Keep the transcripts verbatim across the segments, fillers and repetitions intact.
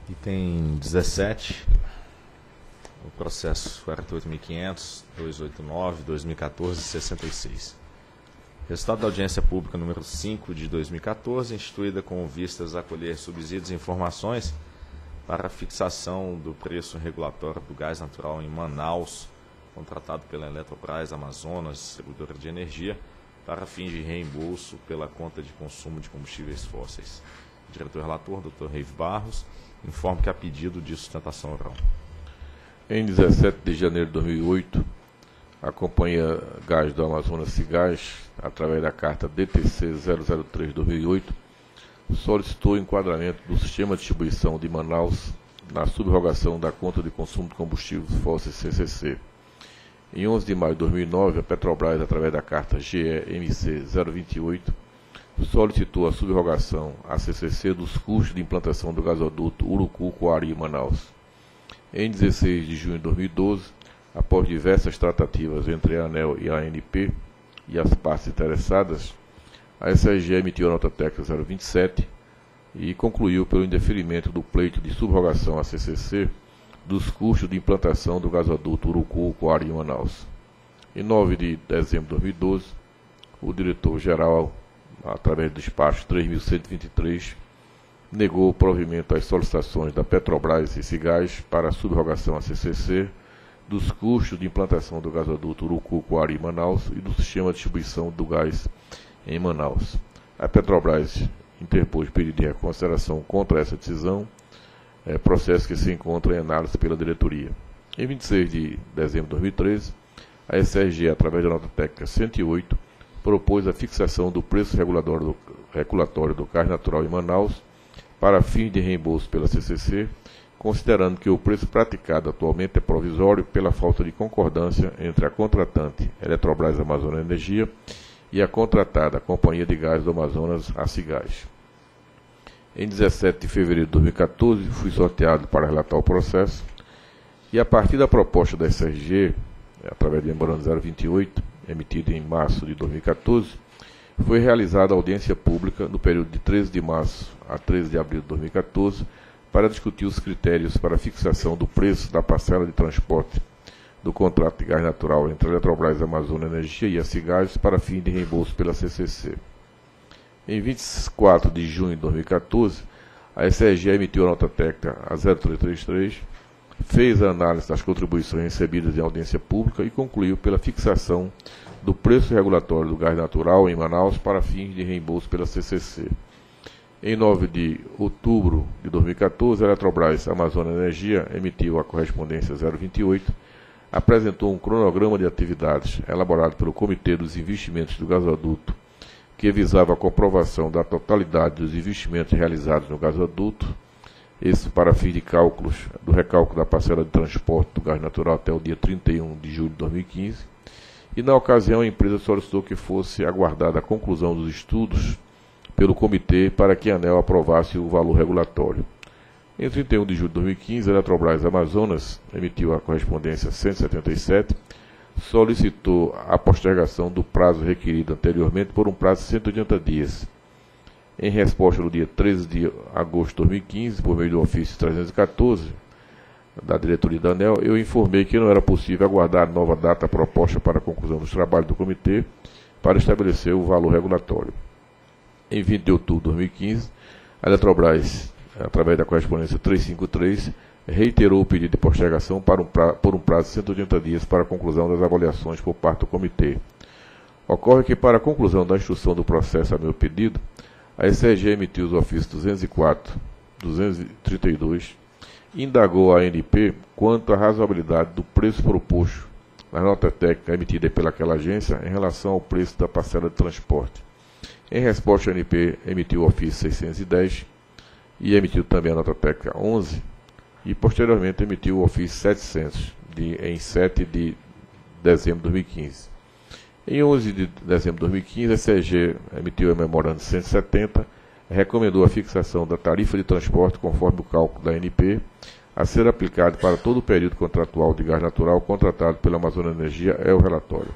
Item dezessete, o processo quarenta e oito mil e quinhentos, duzentos e oitenta e nove, dois mil e quatorze, sessenta e seis. Resultado da audiência pública número cinco de dois mil e quatorze, instituída com vistas a colher subsídios e informações para a fixação do preço regulatório do gás natural em Manaus, contratado pela Eletrobras Amazonas, distribuidora de energia, para fins de reembolso pela conta de consumo de combustíveis fósseis. Diretor-relator, doutor Reive Barros, informa que há pedido de sustentação oral. Em dezessete de janeiro de dois mil e oito, a Companhia Gás do Amazonas Cigás, através da carta D T C zero zero três de dois mil e oito, solicitou o enquadramento do sistema de distribuição de Manaus na subrogação da conta de consumo de combustíveis fósseis C C C. Em onze de maio de dois mil e nove, a Petrobras, através da carta G E M C zero vinte e oito, solicitou a subrogação à C C C dos custos de implantação do gasoduto Urucu-Coari-Manaus. Em dezesseis de junho de dois mil e doze, após diversas tratativas entre a ANEEL e a A N P e as partes interessadas, a S R G emitiu a nota técnica zero vinte e sete e concluiu pelo indeferimento do pleito de subrogação à C C C dos custos de implantação do gasoduto Urucu-Coari-Manaus. Em nove de dezembro de dois mil e doze, o diretor-geral, através do despacho três mil cento e vinte e três, negou o provimento às solicitações da Petrobras e Cigás para a subrogação à C C C dos custos de implantação do gasoduto Urucu-Coari-Manaus e do sistema de distribuição do gás em Manaus. A Petrobras interpôs pedido de reconsideração contra essa decisão, é, processo que se encontra em análise pela diretoria. Em vinte e seis de dezembro de dois mil e treze, a S R G, através da nota técnica cento e oito, propôs a fixação do preço regulatório do, regulatório do gás natural em Manaus para fins de reembolso pela C C C, considerando que o preço praticado atualmente é provisório pela falta de concordância entre a contratante Eletrobras Amazonas Energia e a contratada Companhia de Gás do Amazonas, a Cigás. Em dezessete de fevereiro de dois mil e quatorze, fui sorteado para relatar o processo e, a partir da proposta da S R G, através do memorando zero vinte e oito, emitido em março de dois mil e quatorze, foi realizada audiência pública no período de treze de março a treze de abril de dois mil e quatorze para discutir os critérios para a fixação do preço da parcela de transporte do contrato de gás natural entre a Eletrobras Amazonas Energia e a Cigás para fim de reembolso pela C C C. Em vinte e quatro de junho de dois mil e quatorze, a S R G emitiu a nota técnica a zero três três três, fez a análise das contribuições recebidas em audiência pública e concluiu pela fixação do preço regulatório do gás natural em Manaus para fins de reembolso pela C C C. Em nove de outubro de dois mil e quatorze, a Eletrobras Amazonas Energia emitiu a correspondência zero vinte e oito, apresentou um cronograma de atividades elaborado pelo Comitê dos Investimentos do Gasoduto, que visava a comprovação da totalidade dos investimentos realizados no gasoduto, isso para fim de cálculos do recálculo da parcela de transporte do gás natural até o dia trinta e um de julho de dois mil e quinze, e na ocasião a empresa solicitou que fosse aguardada a conclusão dos estudos pelo comitê para que a ANEEL aprovasse o valor regulatório. Em trinta e um de julho de dois mil e quinze, a Eletrobras Amazonas emitiu a correspondência cento e setenta e sete, solicitou a postergação do prazo requerido anteriormente por um prazo de cento e oitenta dias. Em resposta, no dia treze de agosto de dois mil e quinze, por meio do ofício trezentos e quatorze da diretoria da ANEEL, eu informei que não era possível aguardar a nova data proposta para a conclusão dos trabalhos do comitê para estabelecer o valor regulatório. Em vinte de outubro de dois mil e quinze, a Eletrobras, através da correspondência trezentos e cinquenta e três, reiterou o pedido de postergação para um pra, por um prazo de cento e oitenta dias para a conclusão das avaliações por parte do comitê. Ocorre que, para a conclusão da instrução do processo a meu pedido, a S R G emitiu os ofícios duzentos e quatro, duzentos e trinta e dois, e indagou a A N P quanto à razoabilidade do preço proposto na nota técnica emitida pelaquela agência em relação ao preço da parcela de transporte. Em resposta, a A N P emitiu o ofício seiscentos e dez e emitiu também a nota técnica onze, e posteriormente emitiu o ofício setecentos, de, em sete de dezembro de dois mil e quinze. Em onze de dezembro de dois mil e quinze, a S R G emitiu a memorando cento e setenta, recomendou a fixação da tarifa de transporte conforme o cálculo da A N P, a ser aplicado para todo o período contratual de gás natural contratado pela Amazonas Energia, é o relatório.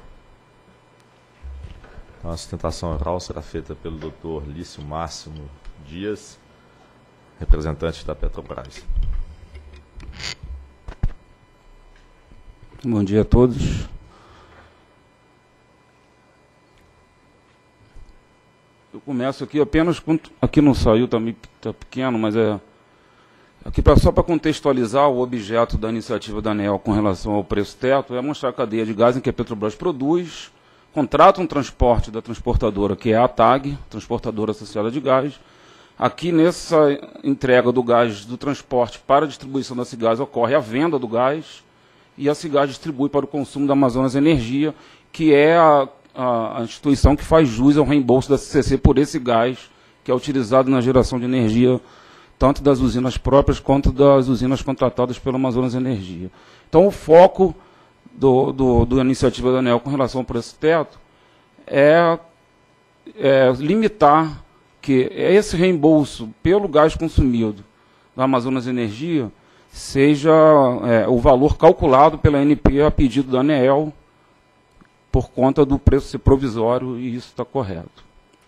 A sustentação oral será feita pelo doutor Lício Máximo Dias, representante da Petrobras. Bom dia a todos. Eu começo aqui apenas com... Aqui não saiu, também está pequeno, mas é... Aqui pra, só para contextualizar o objeto da iniciativa da ANEEL com relação ao preço teto, é mostrar a cadeia de gás em que a Petrobras produz, contrata um transporte da transportadora, que é a TAG, Transportadora Associada de Gás. Aqui, nessa entrega do gás do transporte para a distribuição da Cigás, ocorre a venda do gás, e a Cigás distribui para o consumo da Amazonas Energia, que é a, a, a instituição que faz jus ao reembolso da C C C por esse gás, que é utilizado na geração de energia, tanto das usinas próprias quanto das usinas contratadas pela Amazonas Energia. Então, o foco do, do, do iniciativa da ANEEL com relação ao preço teto é, é limitar que esse reembolso pelo gás consumido da Amazonas Energia seja é, o valor calculado pela A N P a pedido da ANEEL por conta do preço ser provisório, e isso está correto.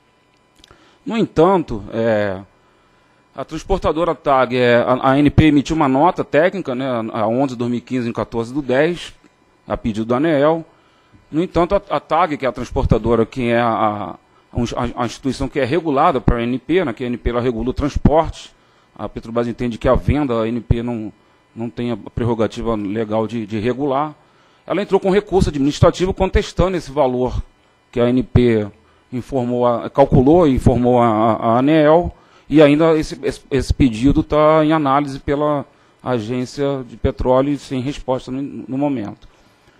No entanto, é, a transportadora TAG, é, a, a A N P emitiu uma nota técnica, né, a onze de dois mil e quinze, em quatorze do dez, a pedido da ANEEL. No entanto, a, a TAG, que é a transportadora, que é a, a, a instituição que é regulada para a A N P, né, que a A N P ela regula o transporte. A Petrobras entende que a venda, a A N P não, não tem a prerrogativa legal de, de regular. Ela entrou com recurso administrativo contestando esse valor que a A N P informou, a, calculou e informou a, a ANEEL, e ainda esse, esse, esse pedido está em análise pela Agência de Petróleo sem resposta no, no momento.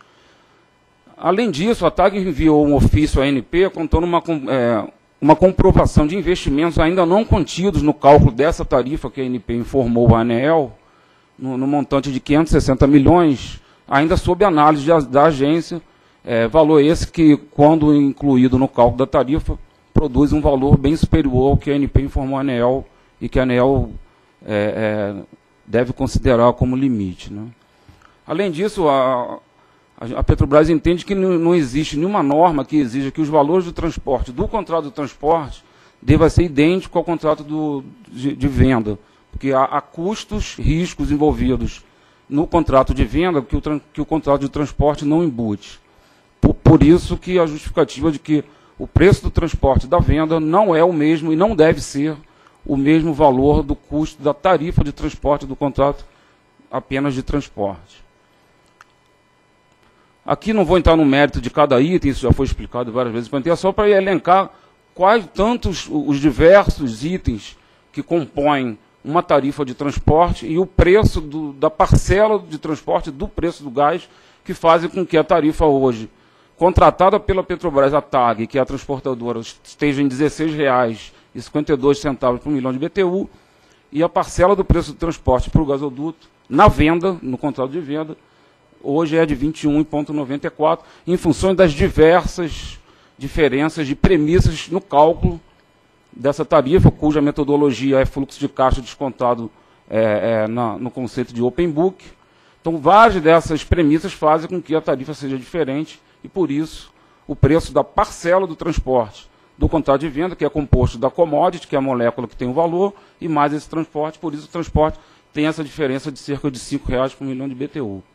Além disso, a TAG enviou um ofício à A N P contando uma... É, uma comprovação de investimentos ainda não contidos no cálculo dessa tarifa que a A N P informou à ANEEL, no, no montante de quinhentos e sessenta milhões, ainda sob análise de, da agência, é, valor esse que, quando incluído no cálculo da tarifa, produz um valor bem superior ao que a A N P informou à ANEEL e que a ANEEL é, é, deve considerar como limite, né? Além disso, a... A Petrobras entende que não existe nenhuma norma que exija que os valores do transporte, do contrato de transporte, deva ser idêntico ao contrato do, de, de venda, porque há, há custos, riscos envolvidos no contrato de venda que o, que o contrato de transporte não embute. Por, por isso que a justificativa de que o preço do transporte da venda não é o mesmo e não deve ser o mesmo valor do custo da tarifa de transporte do contrato apenas de transporte. Aqui não vou entrar no mérito de cada item, isso já foi explicado várias vezes, é só para elencar quais tantos os diversos itens que compõem uma tarifa de transporte e o preço do, da parcela de transporte do preço do gás, que fazem com que a tarifa hoje, contratada pela Petrobras, a TAG, que é a transportadora, esteja em dezesseis reais e cinquenta e dois centavos por milhão de B T U, e a parcela do preço do transporte para o gasoduto, na venda, no contrato de venda, hoje é de vinte e um vírgula noventa e quatro, em função das diversas diferenças de premissas no cálculo dessa tarifa, cuja metodologia é fluxo de caixa descontado é, é, na, no conceito de open book. Então, várias dessas premissas fazem com que a tarifa seja diferente e, por isso, o preço da parcela do transporte do contrato de venda, que é composto da commodity, que é a molécula que tem o valor, e mais esse transporte, por isso o transporte tem essa diferença de cerca de cinco reais por milhão de B T U.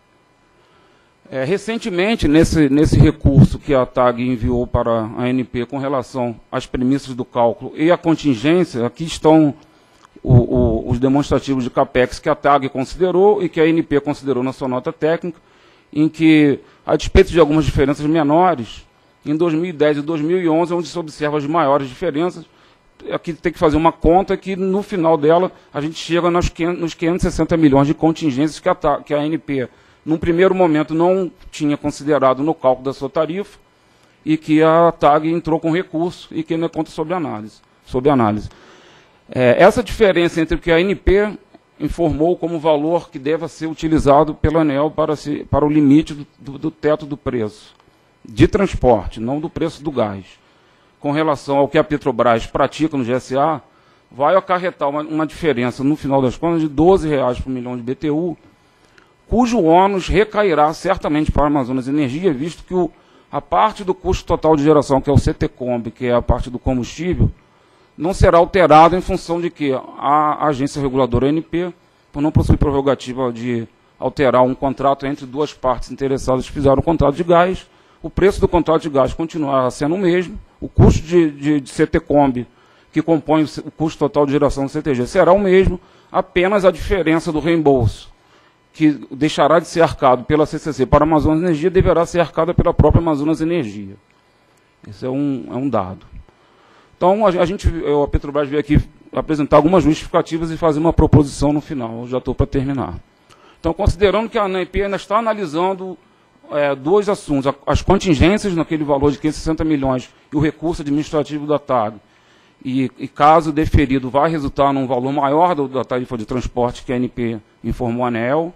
É, recentemente, nesse, nesse recurso que a TAG enviou para a A N P com relação às premissas do cálculo e à contingência, aqui estão o, o, os demonstrativos de CAPEX que a TAG considerou e que a A N P considerou na sua nota técnica, em que, a despeito de algumas diferenças menores, em dois mil e dez e dois mil e onze, onde se observa as maiores diferenças, aqui tem que fazer uma conta que, no final dela, a gente chega nos quinhentos e sessenta milhões de contingências que a, que a A N P, num primeiro momento, não tinha considerado no cálculo da sua tarifa, e que a TAG entrou com recurso e que ainda conta sob análise. Sob análise. É, essa diferença entre o que a A N P informou como valor que deva ser utilizado pela ANEEL para, se, para o limite do, do, do teto do preço de transporte, não do preço do gás, com relação ao que a Petrobras pratica no G S A, vai acarretar uma, uma diferença, no final das contas, de doze reais por milhão de B T U, cujo ônus recairá certamente para a Amazonas Energia, visto que o, a parte do custo total de geração, que é o C T C O M B, que é a parte do combustível, não será alterado em função de que a agência reguladora A N P, por não possuir prerrogativa de alterar um contrato entre duas partes interessadas que fizeram o contrato de gás, o preço do contrato de gás continuará sendo o mesmo, o custo de, de, de C T Combi, que compõe o custo total de geração do C T G, será o mesmo, apenas a diferença do reembolso, que deixará de ser arcado pela C C C para a Amazonas Energia, deverá ser arcada pela própria Amazonas Energia. Esse é um, é um dado. Então, a, a, gente, a Petrobras veio aqui apresentar algumas justificativas e fazer uma proposição no final. Eu já estou para terminar. Então, considerando que a ANP ainda está analisando é, dois assuntos, as contingências naquele valor de quinhentos e sessenta milhões e o recurso administrativo da T A G, e, e caso deferido, vai resultar num valor maior do, da tarifa de transporte que a ANP informou a ANEEL.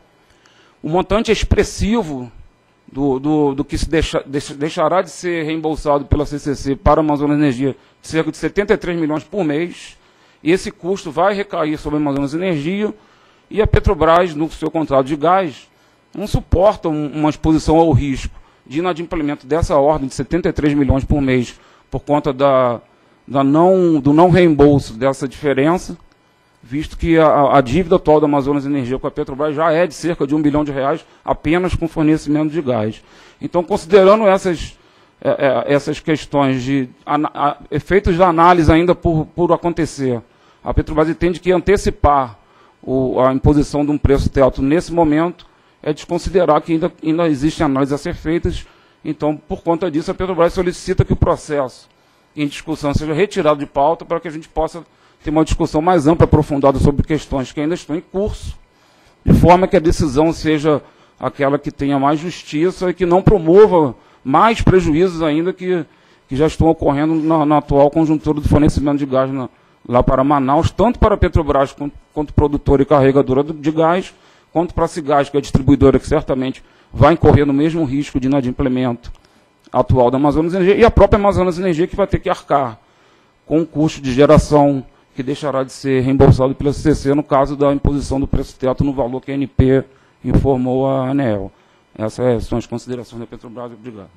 O montante expressivo do, do, do que se deixa, deixará de ser reembolsado pela C C C para a Amazonas Energia, de cerca de setenta e três milhões por mês. E esse custo vai recair sobre a Amazonas Energia, e a Petrobras, no seu contrato de gás, não suporta um, uma exposição ao risco de inadimplemento dessa ordem de setenta e três milhões por mês por conta da, da não, do não reembolso dessa diferença, visto que a, a dívida atual da Amazonas Energia com a Petrobras já é de cerca de um bilhão de reais apenas com fornecimento de gás. Então, considerando essas, é, é, essas questões de a, a, efeitos da análise ainda por, por acontecer, a Petrobras entende que antecipar o, a imposição de um preço teto nesse momento é desconsiderar que ainda, ainda existem análises a ser feitas. Então, por conta disso, a Petrobras solicita que o processo em discussão seja retirado de pauta para que a gente possa ter uma discussão mais ampla, aprofundada sobre questões que ainda estão em curso, de forma que a decisão seja aquela que tenha mais justiça e que não promova mais prejuízos ainda que, que já estão ocorrendo na, na atual conjuntura do fornecimento de gás na, lá para Manaus, tanto para a Petrobras quanto, quanto produtora e carregadora de gás, quanto para a Cigás, que é a distribuidora que certamente vai incorrer no mesmo risco de inadimplemento atual da Amazonas Energia, e a própria Amazonas Energia, que vai ter que arcar com o custo de geração que deixará de ser reembolsado pela C C C no caso da imposição do preço teto no valor que a A N P informou a ANEEL. Essas são as considerações da Petrobras. Obrigado.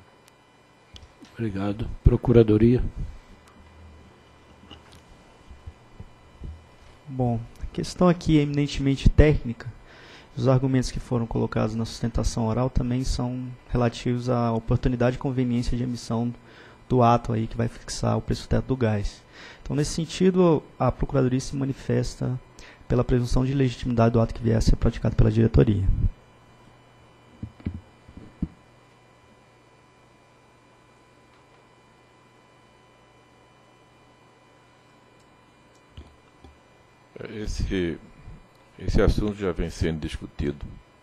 Obrigado. Procuradoria. Bom, a questão aqui é eminentemente técnica. Os argumentos que foram colocados na sustentação oral também são relativos à oportunidade e conveniência de emissão do ato aí que vai fixar o preço teto do gás. Então, nesse sentido, a Procuradoria se manifesta pela presunção de legitimidade do ato que vier a ser praticado pela diretoria. Esse, esse assunto já vem sendo discutido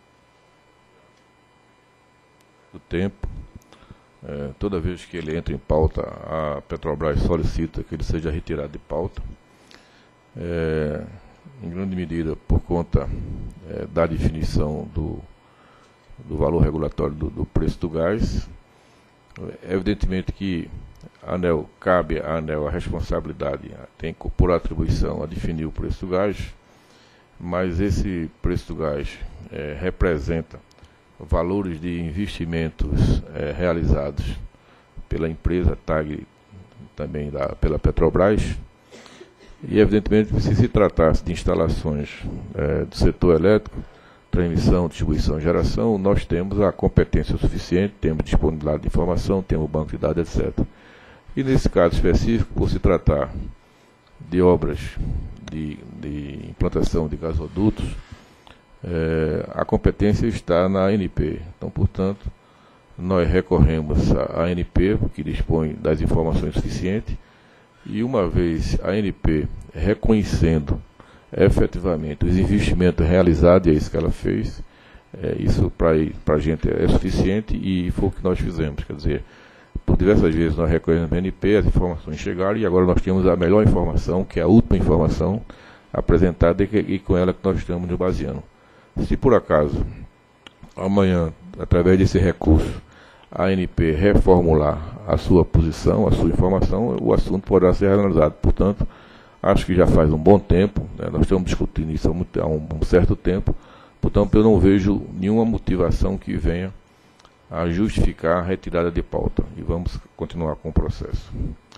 há tempo. É, toda vez que ele entra em pauta, a Petrobras solicita que ele seja retirado de pauta, é, em grande medida por conta é, da definição do, do valor regulatório do, do preço do gás. É evidentemente que a ANEEL, cabe à ANEEL a responsabilidade, tem por atribuição a definir o preço do gás, mas esse preço do gás é, representa valores de investimentos é, realizados pela empresa T A G, também da, pela Petrobras, e evidentemente se se tratasse de instalações é, do setor elétrico, transmissão, distribuição e geração, nós temos a competência suficiente, temos disponibilidade de informação, temos banco de dados, etcétera. E nesse caso específico, por se tratar de obras de, de implantação de gasodutos, É, a competência está na A N P. Então, portanto, nós recorremos à A N P, que dispõe das informações suficientes, e uma vez a A N P reconhecendo efetivamente os investimentos realizados, e é isso que ela fez, é, isso para a gente é suficiente, e foi o que nós fizemos. Quer dizer, por diversas vezes nós recorremos à A N P, as informações chegaram, e agora nós temos a melhor informação, que é a última informação apresentada, e, que, e com ela que nós estamos nos baseando. Se por acaso, amanhã, através desse recurso, a A N P reformular a sua posição, a sua informação, o assunto poderá ser analisado. Portanto, acho que já faz um bom tempo, né, nós estamos discutindo isso há, muito, há um, um certo tempo, portanto, eu não vejo nenhuma motivação que venha a justificar a retirada de pauta. E vamos continuar com o processo.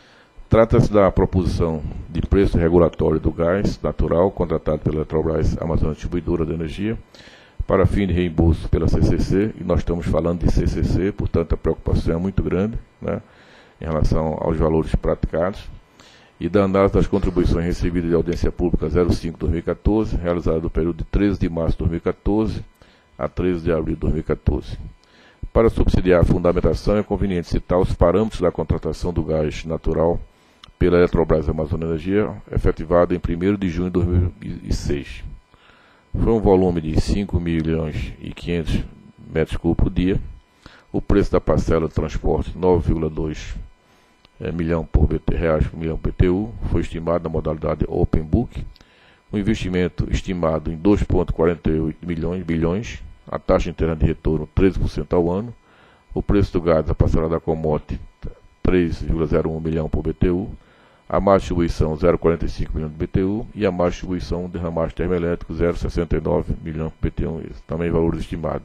Trata-se da proposição de preço regulatório do gás natural contratado pela Eletrobras Amazonas Distribuidora de Energia para fim de reembolso pela C C C, e nós estamos falando de C C C, portanto a preocupação é muito grande, né, em relação aos valores praticados, e da análise das contribuições recebidas de audiência pública zero cinco barra dois mil e quatorze, realizada no período de treze de março de dois mil e quatorze a treze de abril de dois mil e quatorze. Para subsidiar a fundamentação, é conveniente citar os parâmetros da contratação do gás natural pela Eletrobras Amazonas Energia, efetivado em primeiro de junho de dois mil e seis. Foi um volume de cinco milhões e quinhentos metros cúbicos por dia. O preço da parcela de transporte, nove vírgula dois é, milhão por B T, reais por milhão B T U, foi estimado na modalidade Open Book. O investimento estimado em dois vírgula quarenta e oito milhões, bilhões, a taxa interna de retorno treze por cento ao ano, o preço do gás da parcela da commodity três vírgula zero um milhão por B T U, a má distribuição zero vírgula quarenta e cinco milhão de B T U e a má distribuição derramagem termoelétrico zero vírgula sessenta e nove milhão por B T U, também valores estimados.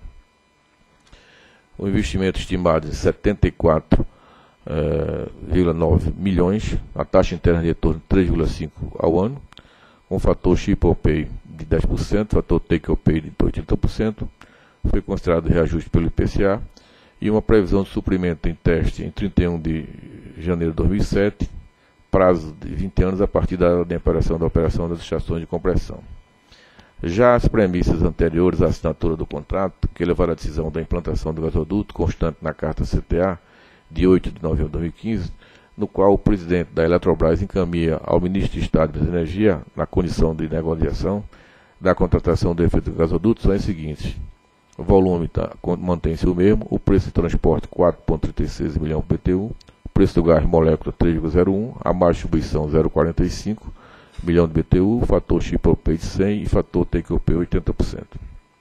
O investimento estimado em setenta e quatro vírgula nove milhões, a taxa interna de retorno três vírgula cinco ao ano, com fator ship or pay de dez por cento, fator take or pay de oitenta por cento, foi considerado reajuste pelo I P C A, e uma previsão de suprimento em teste em trinta e um de janeiro de dois mil e sete, prazo de vinte anos a partir da operação da operação das estações de compressão. Já as premissas anteriores à assinatura do contrato, que levaram à decisão da implantação do gasoduto constante na Carta C T A, de oito de novembro de dois mil e quinze, no qual o presidente da Eletrobras encaminha ao ministro de Estado de Energia, na condição de negociação da contratação do efeito do gasoduto, são as seguintes: o volume tá, mantém-se o mesmo, o preço de transporte quatro vírgula trinta e seis milhão por B T U, o preço do gás molécula três vírgula zero um, a má distribuição zero vírgula quarenta e cinco milhão de B T U, fator ship or pay de cem e fator take or pay oitenta por cento.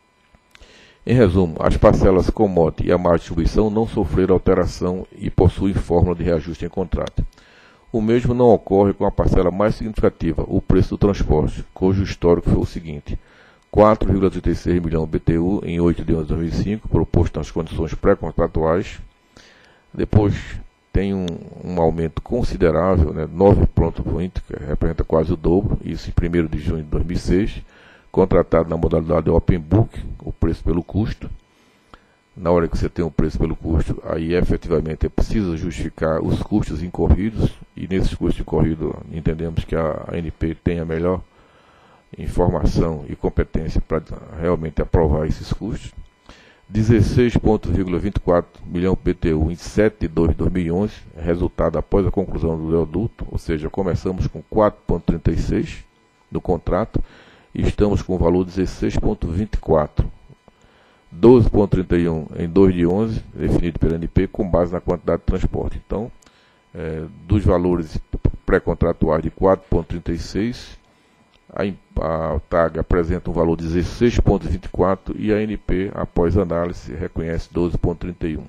Em resumo, as parcelas commodity e a má distribuição não sofreram alteração e possuem fórmula de reajuste em contrato. O mesmo não ocorre com a parcela mais significativa, o preço do transporte, cujo histórico foi o seguinte: quatro vírgula trinta e seis milhão de B T U em oito de onze de dois mil e cinco, proposto nas condições pré-contratuais. Depois tem um, um aumento considerável, né, nove vírgula vinte, que representa quase o dobro, isso em primeiro de junho de dois mil e seis, contratado na modalidade Open Book, o preço pelo custo. Na hora que você tem um preço pelo custo, aí efetivamente é preciso justificar os custos incorridos, e nesses custos incorridos entendemos que a A N P tem a melhor informação e competência para realmente aprovar esses custos. dezesseis vírgula vinte e quatro milhão B T U em sete de dois de dois mil e onze, resultado após a conclusão do gasoduto, ou seja, começamos com quatro vírgula trinta e seis do contrato e estamos com o valor dezesseis vírgula vinte e quatro, doze vírgula trinta e um em dois de onze, definido pela A N P com base na quantidade de transporte. Então, é, dos valores pré-contratuais de quatro vírgula trinta e seis, A, a TAG apresenta um valor de dezesseis vírgula vinte e quatro e a A N P, após análise, reconhece doze vírgula trinta e um.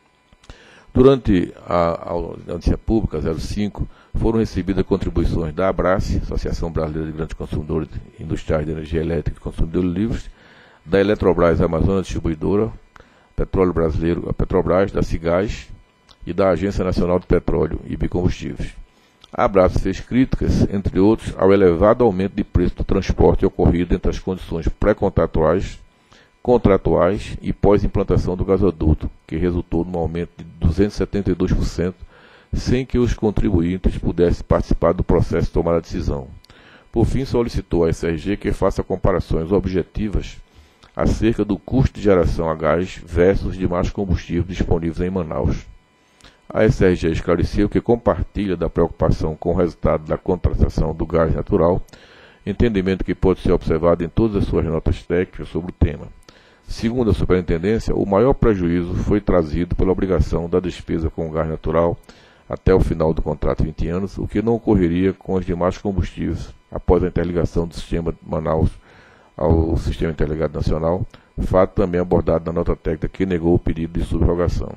Durante a, a audiência pública zero cinco, foram recebidas contribuições da ABRACE, Associação Brasileira de Grandes Consumidores Industriais de Energia Elétrica e Consumidores Livres, da Eletrobras Amazonas Distribuidora, Petróleo Brasileiro, a Petrobras, da Cigás e da Agência Nacional de Petróleo e Biocombustíveis. A ABRACE fez críticas, entre outros, ao elevado aumento de preço do transporte ocorrido entre as condições pré-contratuais, contratuais e pós-implantação do gasoduto, que resultou num aumento de duzentos e setenta e dois por cento, sem que os contribuintes pudessem participar do processo de tomar a decisão. Por fim, solicitou à S R G que faça comparações objetivas acerca do custo de geração a gás versus demais combustíveis disponíveis em Manaus. A S R G esclareceu que compartilha da preocupação com o resultado da contratação do gás natural, entendimento que pode ser observado em todas as suas notas técnicas sobre o tema. Segundo a Superintendência, o maior prejuízo foi trazido pela obrigação da despesa com o gás natural até o final do contrato de vinte anos, o que não ocorreria com os demais combustíveis após a interligação do sistema de Manaus ao Sistema Interligado Nacional, fato também abordado na nota técnica que negou o pedido de subrogação.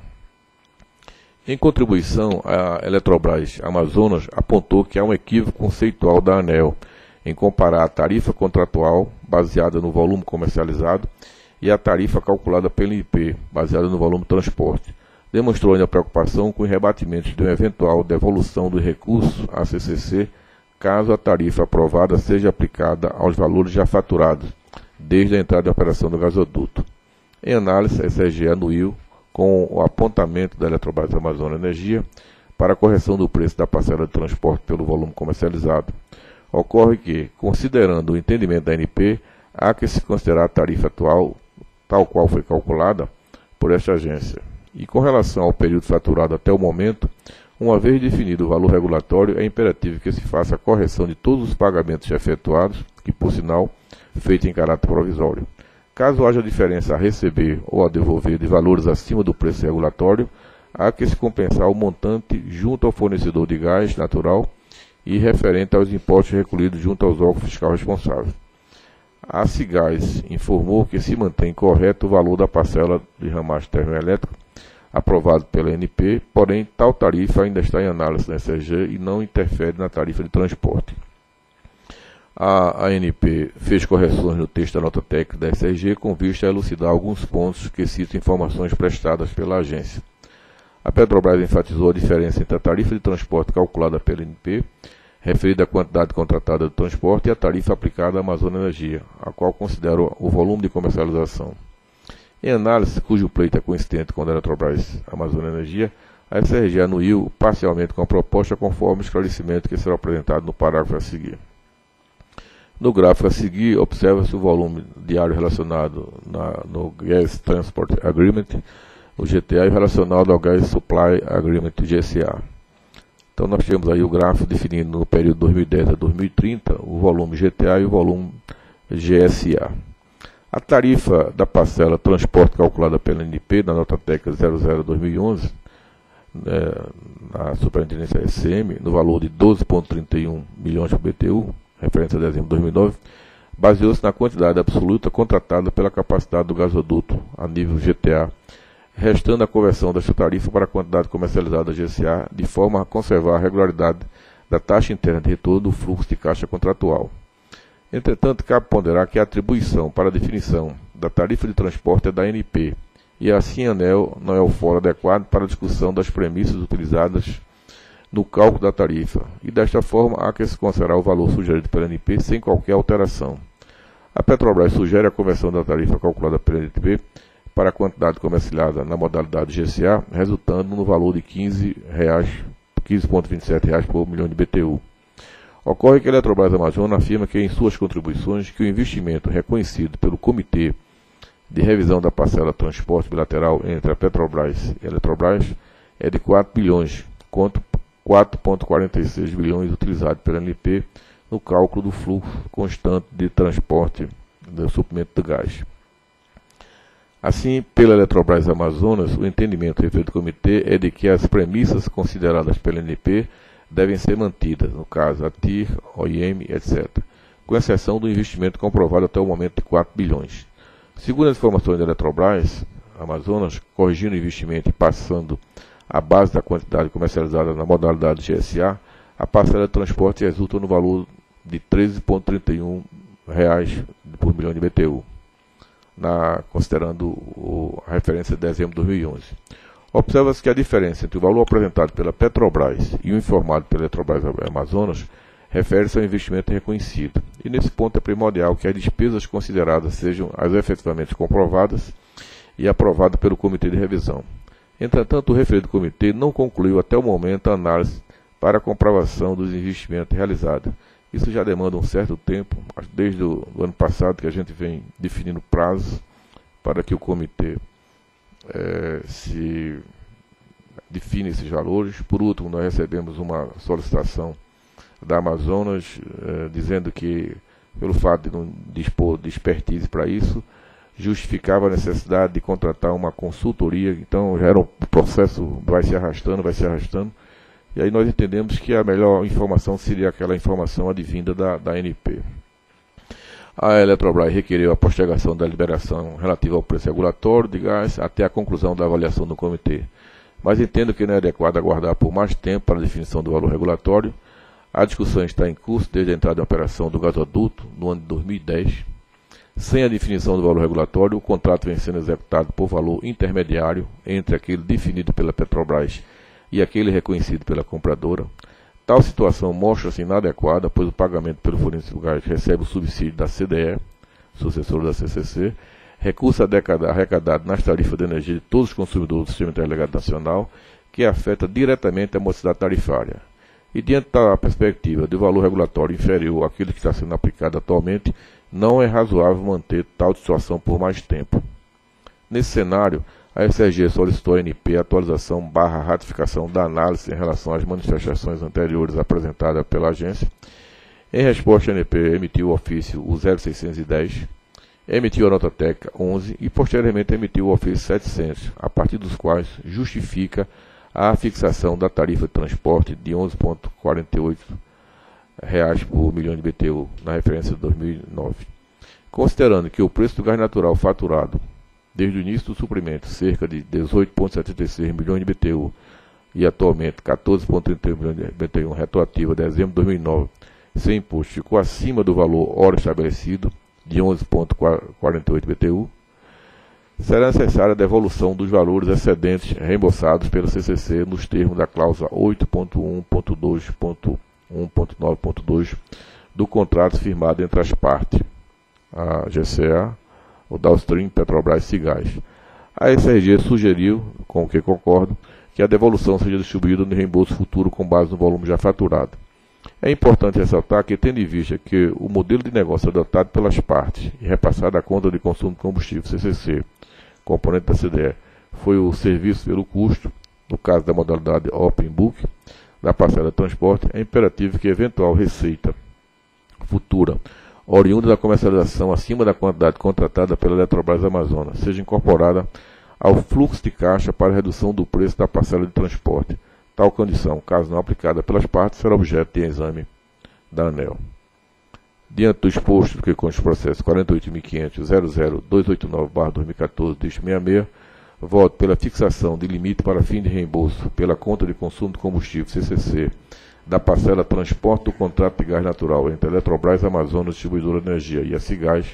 Em contribuição, a Eletrobras Amazonas apontou que há um equívoco conceitual da ANEEL em comparar a tarifa contratual, baseada no volume comercializado, e a tarifa calculada pela I N P, baseada no volume de transporte, demonstrou ainda preocupação com os rebatimentos de uma eventual devolução do recurso à C C C, caso a tarifa aprovada seja aplicada aos valores já faturados, desde a entrada em operação do gasoduto. Em análise, a S R G anuiu com o apontamento da Eletrobras Amazonas Energia para a correção do preço da parcela de transporte pelo volume comercializado. Ocorre que, considerando o entendimento da A N P, há que se considerar a tarifa atual, tal qual foi calculada por esta agência. E com relação ao período faturado até o momento, uma vez definido o valor regulatório, é imperativo que se faça a correção de todos os pagamentos já efetuados, que, por sinal, feito em caráter provisório. Caso haja diferença a receber ou a devolver de valores acima do preço regulatório, há que se compensar o montante junto ao fornecedor de gás natural e referente aos impostos recolhidos junto aos órgãos fiscal responsáveis. A Cigás informou que se mantém correto o valor da parcela de ramacho termoelétrico aprovado pela A N P, porém tal tarifa ainda está em análise na S R G e não interfere na tarifa de transporte. A A N P fez correções no texto da nota técnica da S R G com vista a elucidar alguns pontos que citam informações prestadas pela agência. A Petrobras enfatizou a diferença entre a tarifa de transporte calculada pela A N P, referida à quantidade contratada de transporte, e a tarifa aplicada à Amazonas Energia, a qual considera o volume de comercialização. Em análise, cujo pleito é coincidente com a Eletrobras Amazonas Energia, a S R G anuiu parcialmente com a proposta conforme o esclarecimento que será apresentado no parágrafo a seguir. No gráfico a seguir, observa-se o volume diário relacionado na, no Gas Transport Agreement, o G T A, e relacionado ao Gas Supply Agreement, G S A. Então nós temos aí o gráfico definindo no período dois mil e dez a dois mil e trinta o volume G T A e o volume G S A. A tarifa da parcela transporte calculada pela A N P, na nota técnica zero zero barra dois mil e onze, né, na Superintendência S M, no valor de doze vírgula trinta e um milhões por B T U, referência a dezembro de dois mil e nove, baseou-se na quantidade absoluta contratada pela capacidade do gasoduto a nível G T A, restando a conversão desta tarifa para a quantidade comercializada da G S A, de forma a conservar a regularidade da taxa interna de retorno do fluxo de caixa contratual. Entretanto, cabe ponderar que a atribuição para a definição da tarifa de transporte é da A N P, e assim a ANEEL não é o foro adequado para a discussão das premissas utilizadas no cálculo da tarifa, e desta forma há que se considerar o valor sugerido pela A N P sem qualquer alteração. A Petrobras sugere a conversão da tarifa calculada pela A N P para a quantidade comercializada na modalidade G S A, resultando no valor de quinze vírgula vinte e sete reais por milhão de B T U. Ocorre que a Eletrobras Amazonas afirma que em suas contribuições que o investimento reconhecido pelo Comitê de Revisão da Parcela Transporte Bilateral entre a Petrobras e a Eletrobras é de quatro bilhões, contra quatro vírgula quarenta e seis bilhões utilizados pela A N P no cálculo do fluxo constante de transporte do suprimento de gás. Assim, pela Eletrobras Amazonas, o entendimento referido do comitê é de que as premissas consideradas pela A N P devem ser mantidas, no caso a T I R, O I M, etcétera, com exceção do investimento comprovado até o momento de quatro bilhões. Segundo as informações da Eletrobras Amazonas, corrigindo o investimento e passando a base da quantidade comercializada na modalidade G S A, a parcela de transporte resulta no valor de treze vírgula trinta e um reais por milhão de B T U, na, considerando o, a referência de dezembro de dois mil e onze. Observa-se que a diferença entre o valor apresentado pela Petrobras e o informado pela Eletrobras Amazonas refere-se ao investimento reconhecido. E nesse ponto é primordial que as despesas consideradas sejam as efetivamente comprovadas e aprovadas pelo Comitê de Revisão. Entretanto, o referido comitê não concluiu até o momento a análise para a comprovação dos investimentos realizados. Isso já demanda um certo tempo, desde o ano passado que a gente vem definindo prazos para que o comitê é, se define esses valores. Por último, nós recebemos uma solicitação da Amazonas é, dizendo que, pelo fato de não dispor de expertise para isso, justificava a necessidade de contratar uma consultoria. Então já era um processo, vai se arrastando, vai se arrastando. E aí nós entendemos que a melhor informação seria aquela informação advinda da, da A N P. A Eletrobras requeriu a postergação da liberação relativa ao preço regulatório de gás até a conclusão da avaliação do comitê. Mas entendo que não é adequado aguardar por mais tempo para a definição do valor regulatório. A discussão está em curso desde a entrada em operação do gasoduto no ano de dois mil e dez. Sem a definição do valor regulatório, o contrato vem sendo executado por valor intermediário entre aquele definido pela Petrobras e aquele reconhecido pela compradora. Tal situação mostra-se inadequada, pois o pagamento pelo fornecedor do gás recebe o subsídio da C D E, sucessora da C C C, recurso arrecadado nas tarifas de energia de todos os consumidores do Sistema Interligado Nacional, que afeta diretamente a morosidade tarifária. E diante da perspectiva de valor regulatório inferior àquele que está sendo aplicado atualmente, não é razoável manter tal situação por mais tempo. Nesse cenário, a S R G solicitou à A N P a atualização barra ratificação da análise em relação às manifestações anteriores apresentadas pela agência. Em resposta, a A N P emitiu o ofício o zero seiscentos e dez, emitiu a nota técnica onze e posteriormente emitiu o ofício setecentos, a partir dos quais justifica a fixação da tarifa de transporte de onze vírgula quarenta e oito reais por milhão de B T U na referência de dois mil e nove. Considerando que o preço do gás natural faturado desde o início do suprimento, cerca de dezoito vírgula setenta e seis milhões de B T U e atualmente quatorze vírgula trinta e um milhões de B T U retroativo a dezembro de dois mil e nove, sem imposto, ficou acima do valor hora estabelecido de onze vírgula quarenta e oito B T U, será necessária a devolução dos valores excedentes reembolsados pela C C C nos termos da cláusula oito ponto um ponto dois ponto um ponto nove ponto dois do contrato firmado entre as partes, a G C A, o Downstream, Petrobras e Cigás. A S R G sugeriu, com o que concordo, que a devolução seja distribuída no reembolso futuro com base no volume já faturado. É importante ressaltar que, tendo em vista que o modelo de negócio adotado pelas partes e repassado à conta de consumo de combustível, C C C, componente da C D E, foi o serviço pelo custo, no caso da modalidade Open Book, da parcela de transporte, é imperativo que eventual receita futura, oriunda da comercialização acima da quantidade contratada pela Eletrobras Amazonas, seja incorporada ao fluxo de caixa para redução do preço da parcela de transporte. Tal condição, caso não aplicada pelas partes, será objeto de exame da ANEEL. Diante do exposto que consta o processo quarenta e oito mil quinhentos ponto zero zero dois oito nove barra dois mil e quatorze, dígito sessenta e seis, voto pela fixação de limite para fim de reembolso pela conta de consumo de combustível, C C C, da parcela transporte do contrato de gás natural entre a Eletrobras Amazonas Distribuidora de Energia e a Cigás,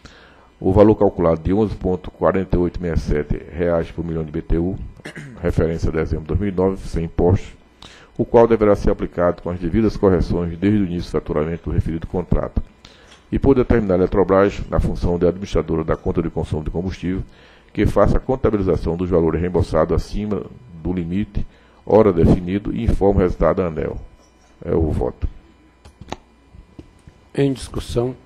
o valor calculado de onze vírgula quatro oito seis sete reais por milhão de B T U, referência a dezembro de dois mil e nove, sem impostos, o qual deverá ser aplicado com as devidas correções desde o início do faturamento do referido contrato. E por determinar a Eletrobras, na função de administradora da conta de consumo de combustível, que faça a contabilização dos valores reembolsados acima do limite, hora definido, e informe o resultado da ANEEL. É o voto. Em discussão.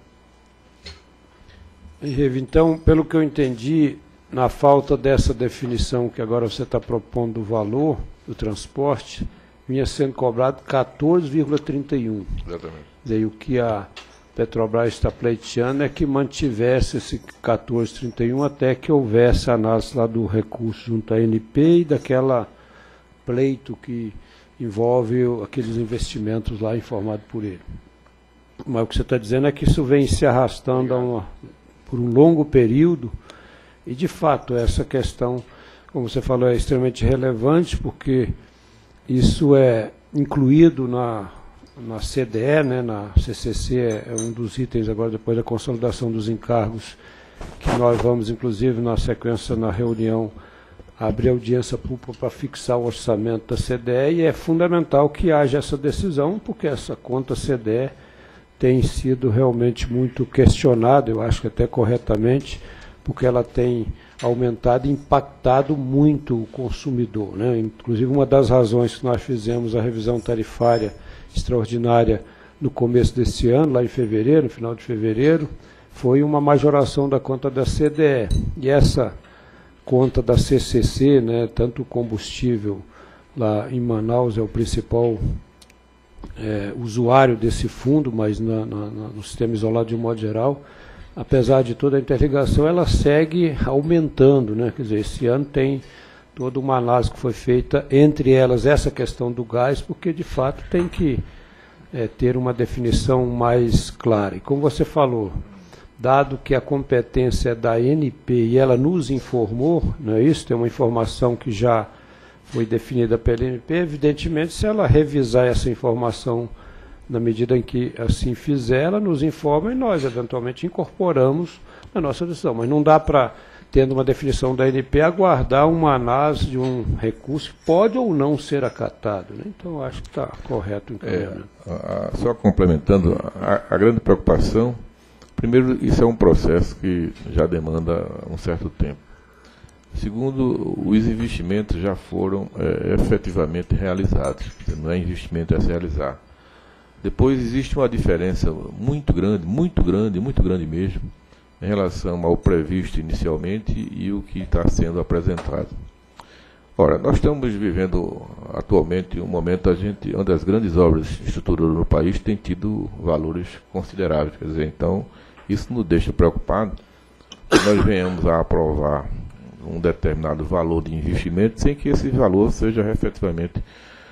Então, pelo que eu entendi, na falta dessa definição que agora você está propondo do valor do transporte, vinha sendo cobrado quatorze vírgula trinta e um. Exatamente. Daí o que a Petrobras está pleiteando é que mantivesse esse quatorze vírgula trinta e um até que houvesse a análise lá do recurso junto à A N P e daquela pleito que envolve aqueles investimentos lá informado por ele. Mas o que você está dizendo é que isso vem se arrastando a uma, por um longo período e, de fato, essa questão, como você falou, é extremamente relevante porque isso é incluído na... na C D E, né, na C C C, é um dos itens agora, depois da consolidação dos encargos, que nós vamos, inclusive, na sequência, na reunião, abrir audiência pública para fixar o orçamento da C D E, e é fundamental que haja essa decisão, porque essa conta C D E tem sido realmente muito questionada, eu acho que até corretamente, porque ela tem aumentado e impactado muito o consumidor, né? Inclusive, uma das razões que nós fizemos a revisão tarifária extraordinária no começo desse ano, lá em fevereiro, no final de fevereiro, foi uma majoração da conta da C D E. E essa conta da C C C, né, tanto o combustível lá em Manaus é o principal é, usuário desse fundo, mas na, na, no sistema isolado de um modo geral, apesar de toda a interligação, ela segue aumentando, né? Quer dizer, esse ano tem toda uma análise que foi feita, entre elas essa questão do gás, porque de fato tem que é, ter uma definição mais clara. E como você falou, dado que a competência é da A N P e ela nos informou, não é isso? Tem uma informação que já foi definida pela A N P, evidentemente, se ela revisar essa informação na medida em que assim fizer, ela nos informa e nós, eventualmente, incorporamos a nossa decisão. Mas não dá para, tendo uma definição da A N P, aguardar uma análise de um recurso que pode ou não ser acatado, né? Então, eu acho que está correto o encaminhamento. É, a, a, só complementando, a, a grande preocupação, primeiro, isso é um processo que já demanda um certo tempo. Segundo, os investimentos já foram é, efetivamente realizados, não é investimento, é se realizar. Depois existe uma diferença muito grande, muito grande, muito grande mesmo, em relação ao previsto inicialmente e o que está sendo apresentado. Ora, nós estamos vivendo atualmente um momento a gente, onde as grandes obras estruturadas no país têm tido valores consideráveis. Quer dizer, então, isso nos deixa preocupados que nós venhamos a aprovar um determinado valor de investimento sem que esse valor seja efetivamente,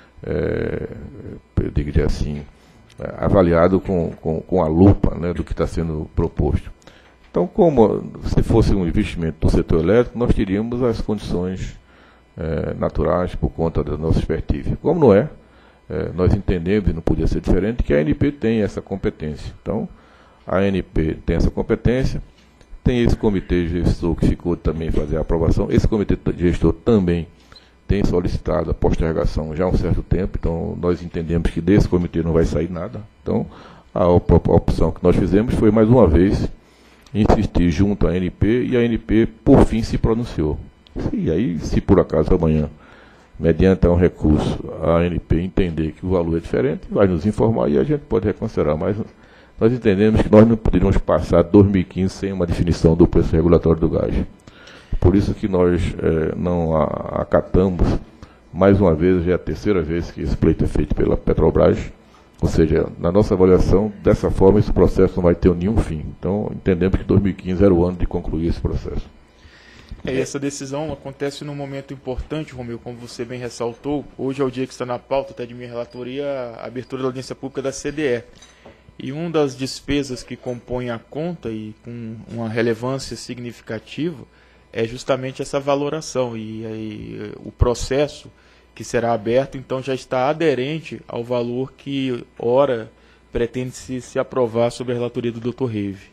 é, eu diria assim, avaliado com, com, com a lupa, né, do que está sendo proposto. Então, como se fosse um investimento do setor elétrico, nós teríamos as condições é, naturais por conta da nossa expertise. Como não é, é, nós entendemos, e não podia ser diferente, que a A N P tem essa competência. Então, a A N P tem essa competência, tem esse comitê gestor que ficou também fazer a aprovação. Esse comitê gestor também tem solicitado a postergação já há um certo tempo, então nós entendemos que desse comitê não vai sair nada. Então, a, op a opção que nós fizemos foi, mais uma vez, insistir junto à A N P, e a A N P, por fim, se pronunciou. E aí, se por acaso amanhã, mediante um recurso, a A N P entender que o valor é diferente, vai nos informar e a gente pode reconsiderar. Mas nós entendemos que nós não poderíamos passar dois mil e quinze sem uma definição do preço regulatório do gás. Por isso que nós eh, não a, acatamos, mais uma vez, já é a terceira vez que esse pleito é feito pela Petrobras, ou seja, na nossa avaliação, dessa forma, esse processo não vai ter nenhum fim. Então, entendemos que dois mil e quinze era o ano de concluir esse processo. É, essa decisão acontece num momento importante, Romeu, como você bem ressaltou. Hoje é o dia que está na pauta, até de minha relatoria, a abertura da audiência pública da C D E. E uma das despesas que compõem a conta, e com uma relevância significativa, é justamente essa valoração. E aí, o processo que será aberto, então, já está aderente ao valor que, ora, pretende-se se aprovar sob a relatoria do doutor Reive.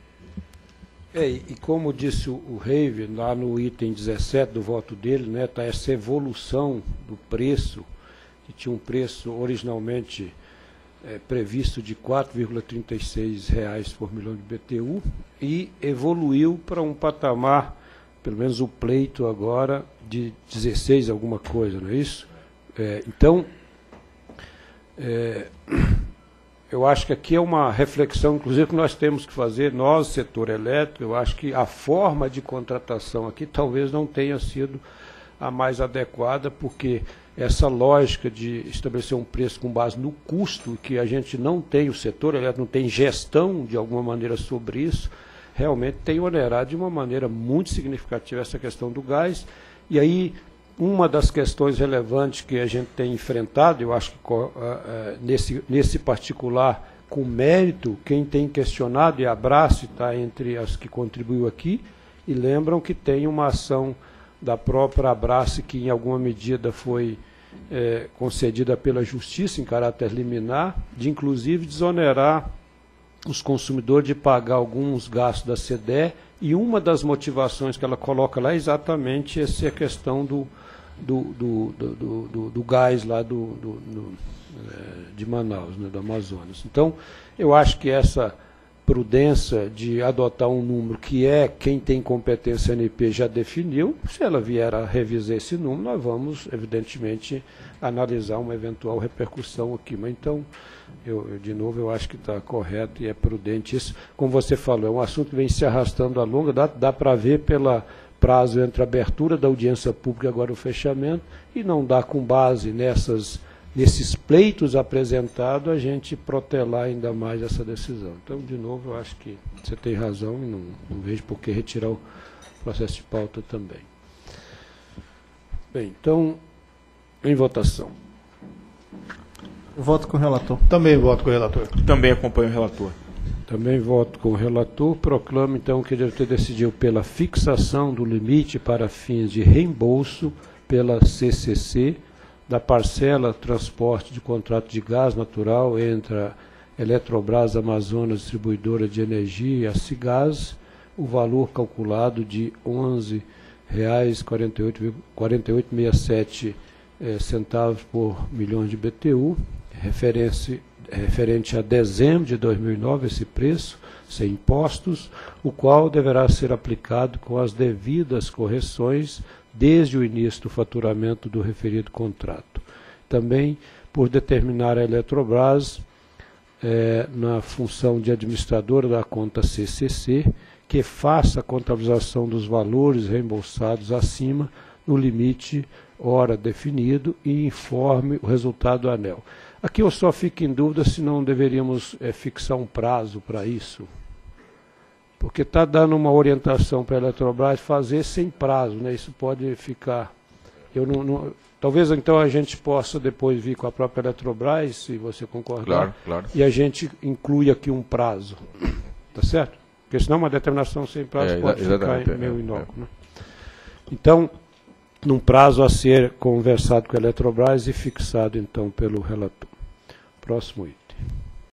É, e como disse o, o Reive, lá no item dezessete do voto dele, né, está essa evolução do preço, que tinha um preço originalmente é, previsto de quatro vírgula trinta e seis reais por milhão de B T U, e evoluiu para um patamar, pelo menos o pleito agora, de dezesseis alguma coisa, não é isso? É, então, é, eu acho que aqui é uma reflexão, inclusive, que nós temos que fazer, nós, setor elétrico. Eu acho que a forma de contratação aqui talvez não tenha sido a mais adequada, porque essa lógica de estabelecer um preço com base no custo, que a gente não tem, o setor elétrico não tem gestão de alguma maneira sobre isso, realmente tem onerado de uma maneira muito significativa essa questão do gás. E aí, uma das questões relevantes que a gente tem enfrentado, eu acho que uh, uh, nesse, nesse particular, com mérito, quem tem questionado, e a Abrace está entre as que contribuiu aqui, e lembram que tem uma ação da própria Abrace que em alguma medida foi eh, concedida pela Justiça em caráter liminar, de inclusive desonerar os consumidores de pagar alguns gastos da C D E, e uma das motivações que ela coloca lá é exatamente essa questão do, do, do, do, do, do, do gás lá do, do, do, de Manaus, né, do Amazonas. Então, eu acho que essa prudência de adotar um número que é quem tem competência N P já definiu, se ela vier a revisar esse número, nós vamos, evidentemente, analisar uma eventual repercussão aqui. Mas, então, eu, eu, de novo, eu acho que está correto e é prudente isso. Como você falou, é um assunto que vem se arrastando a longa, dá, dá para ver pelo prazo entre a abertura da audiência pública e agora o fechamento, e não dá, com base nessas... nesses pleitos apresentados, a gente protelar ainda mais essa decisão. Então, de novo, eu acho que você tem razão e não, não vejo por que retirar o processo de pauta também. Bem, então, em votação. Voto com o relator. Também voto com o relator. Também acompanho o relator. Também voto com o relator. Proclamo, então, que o diretor decidiu pela fixação do limite para fins de reembolso pela C C C, da parcela transporte de contrato de gás natural entre a Eletrobras Amazonas Distribuidora de Energia e a Cigás, o valor calculado de onze reais e quarenta e oito vírgula sessenta e sete eh, centavos por milhões de B T U, referente, referente a dezembro de dois mil e nove, esse preço, sem impostos, o qual deverá ser aplicado com as devidas correções desde o início do faturamento do referido contrato. Também por determinar a Eletrobras, eh, na função de administradora da conta C C C, que faça a contabilização dos valores reembolsados acima, no limite hora definido, e informe o resultado do ANEEL. Aqui eu só fico em dúvida se não deveríamos é, fixar um prazo para isso, porque está dando uma orientação para a Eletrobras fazer sem prazo, né? Isso pode ficar... Eu não, não, talvez então a gente possa depois vir com a própria Eletrobras, se você concordar, claro, claro. E a gente inclui aqui um prazo, tá certo? Porque senão uma determinação sem prazo é, pode ficar meio inócuo. É. Né? Então, num prazo a ser conversado com a Eletrobras e fixado então pelo relator. Próximo item.